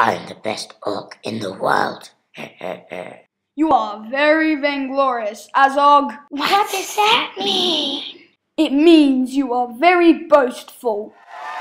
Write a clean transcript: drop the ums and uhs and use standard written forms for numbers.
I'm the best orc in the world. You are very vainglorious, Azog. What does that mean? It means you are very boastful.